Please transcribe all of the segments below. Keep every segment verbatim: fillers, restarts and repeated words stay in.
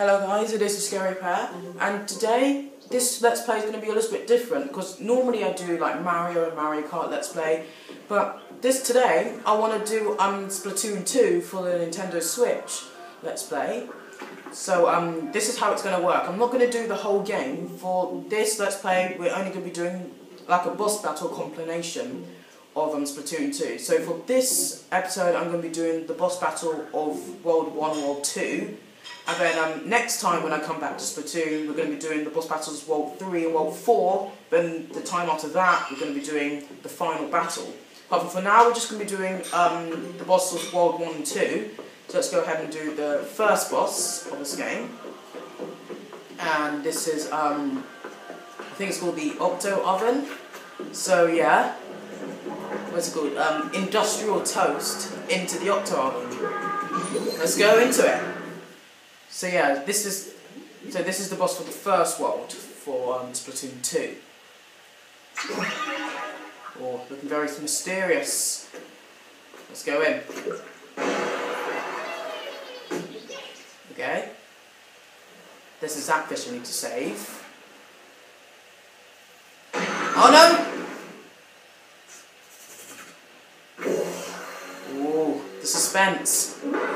Hello guys, it is the Scary Pair, and today this Let's Play is going to be a little bit different because normally I do like Mario and Mario Kart Let's Play, but this today I want to do um Splatoon two for the Nintendo Switch Let's Play. So um this is how it's going to work. I'm not going to do the whole game. For this Let's Play we're only going to be doing like a boss battle compilation of um, Splatoon two. So for this episode I'm going to be doing the boss battle of World one and World two. And then um, next time when I come back to Splatoon, we're going to be doing the boss battles of World three and World four. Then the time after that, we're going to be doing the final battle. But for now, we're just going to be doing um, the boss of World one and two. So let's go ahead and do the first boss of this game. And this is, um, I think it's called the Octo Oven. So yeah, what's it called? Um, industrial toast into the Octo Oven. Let's go into it. So yeah, this is so this is the boss for the first world for um, Splatoon two. Oh, looking very mysterious. Let's go in. Okay. This is that fish I need to save. Oh no! Ooh, the suspense.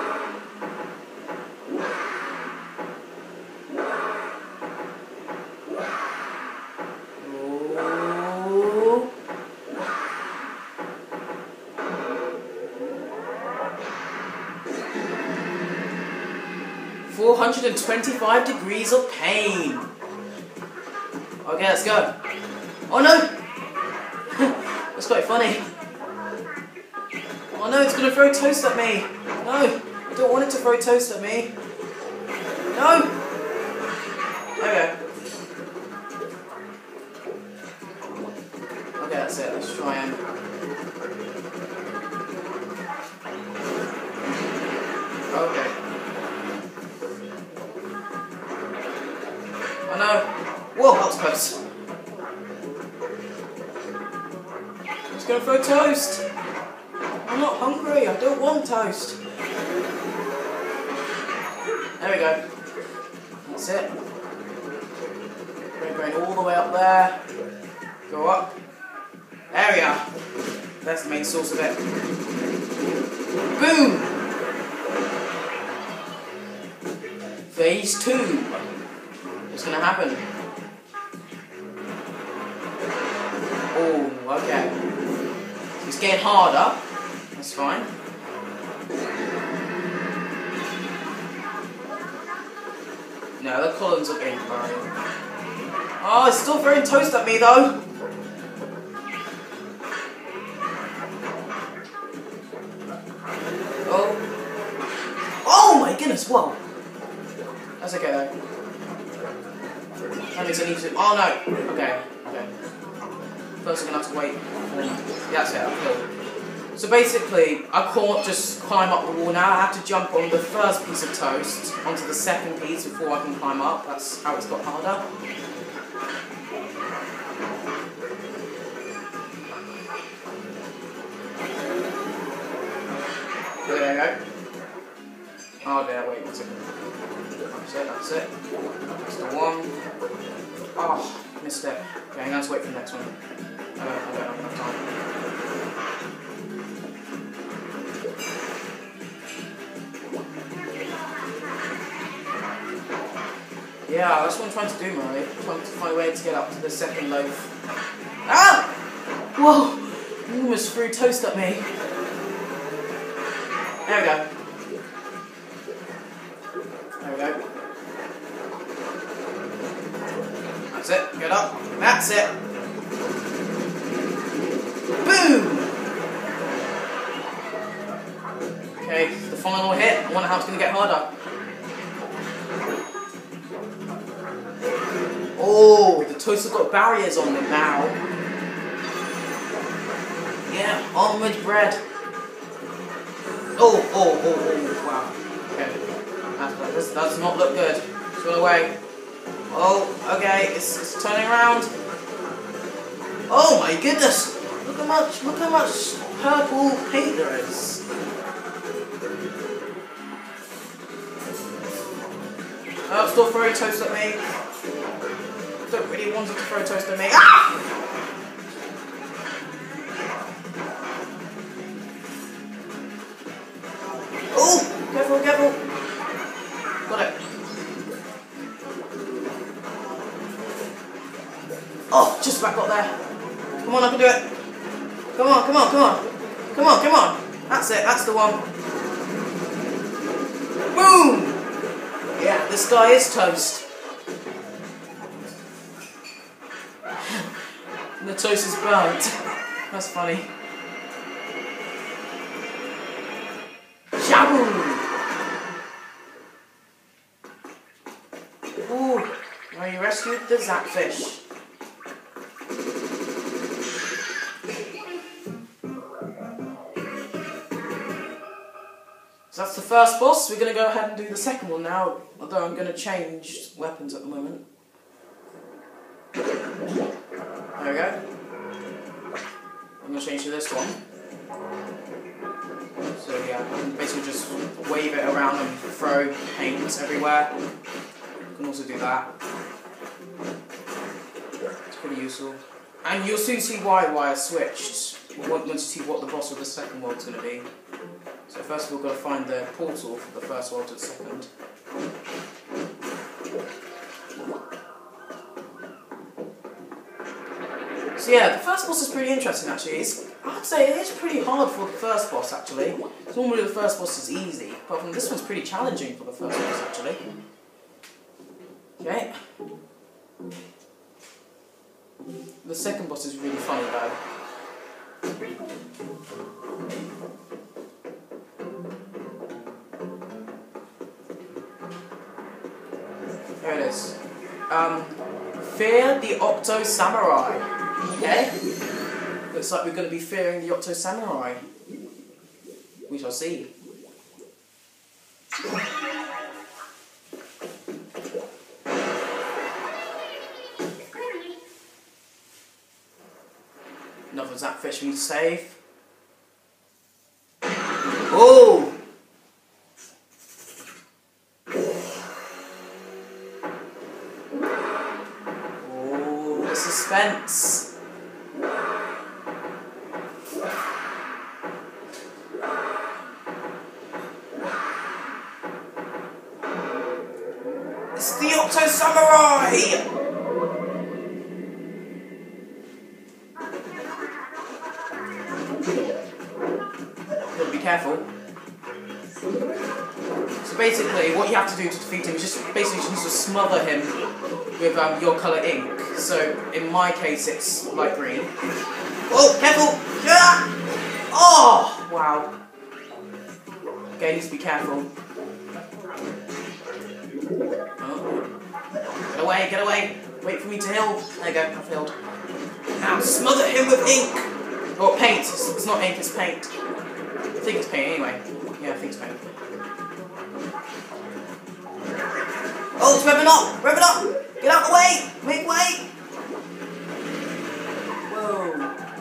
four hundred twenty-five degrees of pain. Okay, let's go. Oh no! That's quite funny. Oh no, it's gonna throw toast at me. No, I don't want it to throw toast at me. No! Okay. Okay, that's it. Let's try and... Okay. Oh no! Whoa, that was close. It's gonna throw toast! I'm not hungry, I don't want toast. There we go. That's it. We're going all the way up there. Go up. There we are. That's the main source of it. Boom! Phase two. What's going to happen? Oh, okay. It's getting harder. That's fine. No, the columns are getting fine. Oh, it's still throwing toast at me though. Oh. Oh my goodness, whoa. That's okay though. That means I need to... Oh no! Okay, okay. First I'm going to have to wait. Yeah, that's it, uphill. So basically, I can't just climb up the wall now. I have to jump on the first piece of toast onto the second piece before I can climb up. That's how it's got harder. There you go. Oh dear, wait one second. That's it, that's it. That's the one. Oh, missed it. Okay, I'm going to wait for the next one. I don't, I don't have enough time. Yeah, that's what I'm trying to do, Murray. I'm trying to find a way to get up to the second loaf. Ah! Whoa! You almost threw toast at me. There we go. There we go. That's it. Get up. That's it. Boom! Okay, the final hit. I wonder how it's going to get harder. Oh, the toast has got barriers on them now. Yeah, almond bread. Oh, oh, oh, oh, wow. Okay, that does, does not look good. Swing away. Oh, okay, it's, it's turning around. Oh my goodness! Look how much, look how much purple paint there is. Oh, still throwing toast at me. Don't really want it to throw toast at me. Ah! Oh, careful, careful. Got it. Oh, just about got there. Come on, I can do it. Come on, come on, come on. Come on, come on. That's it, that's the one. Boom! Yeah, this guy is toast. And the toast is burnt. That's funny. Shaboom! Ooh, now you rescued the zapfish. So that's the first boss. We're going to go ahead and do the second one now, although I'm going to change weapons at the moment. There we go. I'm going to change to this one. So yeah, I can basically just wave it around and throw paint everywhere. You can also do that. It's pretty useful. And you'll soon see why why I switched. Once you see what the boss of the second world's going to be. So first of all, we've got to find the portal from the first world to the second. So yeah, the first boss is pretty interesting actually. It's, I'd say it is pretty hard for the first boss actually. Normally the first boss is easy, but from this one's pretty challenging for the first boss actually. Okay. The second boss is really funny though. Here it is. Um, fear the Octo Samurai. Okay? Looks like we're going to be fearing the Octo Samurai. We shall see. Another zapfish we need to save. Oh! Oh, the suspense. It's the Octo Samurai! Gotta be careful. So basically, what you have to do to defeat him is just basically just to smother him with um, your colour ink. So in my case, it's light green. Oh, careful! Yeah! Oh, wow. Okay, needs to be careful. Oh. Get away! Get away! Wait for me to heal. There you go. I've healed. Now smother him with ink. Or paint. It's, it's not ink. It's paint. I think it's paint anyway. Yeah, I think it's paint. Oh, it's revving up! Revving up! Get out of the way! Make way! Whoa.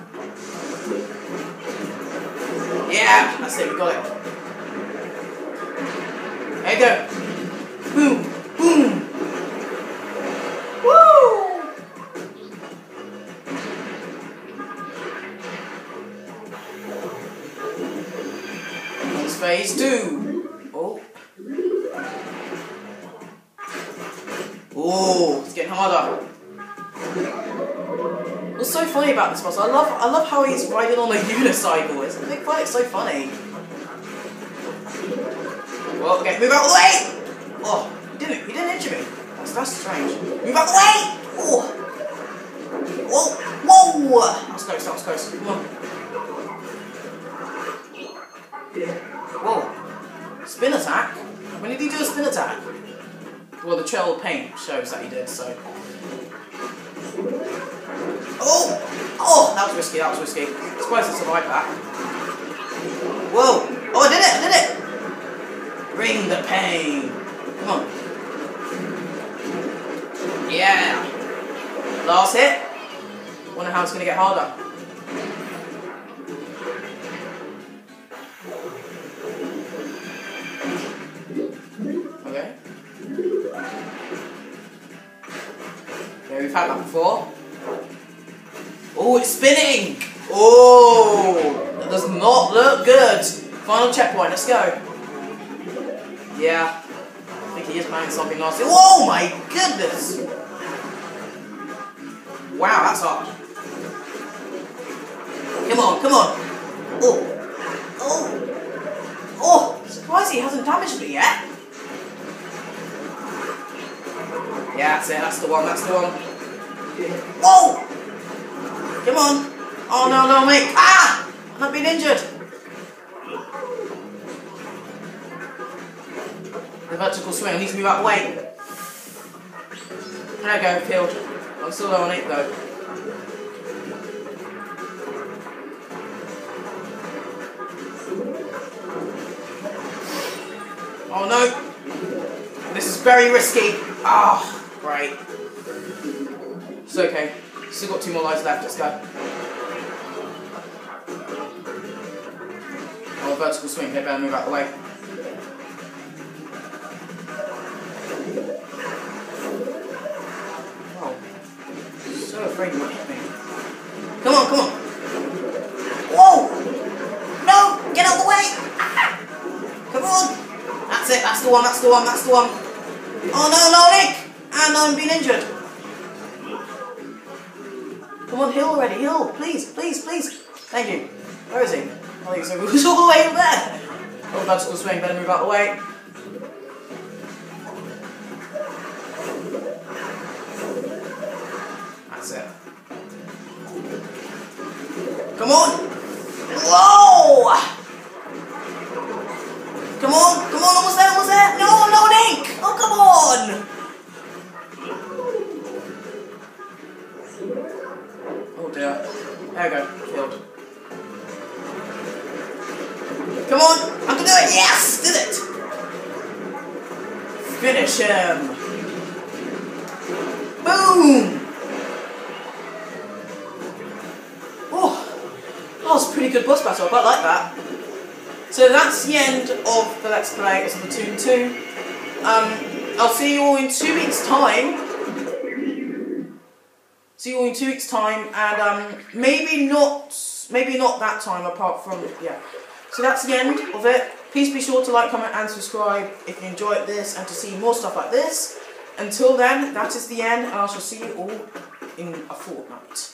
Yeah, that's it, we got it. There you go. Boom! Boom! Woo! That's phase two. Oh. Oh, it's getting harder. What's so funny about this boss? I love, I love how he's riding on a unicycle. It's, I find it so funny. Well, okay, move out of the way. Oh, he didn't, he didn't injure me. That's, that's strange. Move out of the way. Oh, whoa, whoa. That was close. That was close. Come on. Whoa. Spin attack. When did he do a spin attack? Well, the trail of paint shows that he did, so... Oh! Oh! That was risky, that was risky. Surprised I survived that. Whoa! Oh, I did it! I did it! Bring the pain! Come on. Yeah! Last hit. Wonder how it's going to get harder. Okay. we've had that before. Oh, it's spinning! Oh, that does not look good. Final checkpoint, let's go. Yeah, I think he is playing something nasty. Oh my goodness! Wow, that's hard. Come on, come on. Oh, oh, oh! Surprised he hasn't damaged me yet. Yeah, that's it. That's the one. That's the one. Whoa! Come on. Oh no, no, mate. Ah! I'm not being injured. The vertical swing needs to move out of the way. There we go, killed. I'm still low on it though. Oh no! This is very risky. Ah, oh, great. It's okay. Still got two more lives left. Let's go. Oh, vertical swing. They better move out of the way. So afraid you might hit me. Come on, come on. Whoa! No! Get out of the way! Ah! Come on! That's it, that's the one, that's the one, that's the one. Oh no, no, Nick! And I'm being injured. Come on, heal already, heal. Please, please, please. Thank you. Where is he? I think so. He's all the way over there. Oh, vertical swing, better move out of the way. That's it. Come on! Whoa! Come on, come on, almost there, almost there! No, no, Nick! Oh, come on! Oh dear. There we go, killed. Come on, I can do it! Yes! Did it! Finish him! Boom! That was a pretty good boss battle, I quite like that. So that's the end of the Let's Play of Splatoon two. Um, I'll see you all in two weeks' time. See you all in two weeks' time, and um, maybe not, maybe not that time. Apart from yeah. So that's the end of it. Please be sure to like, comment, and subscribe if you enjoyed this, and to see more stuff like this. Until then, that is the end, and I shall see you all in a fortnight.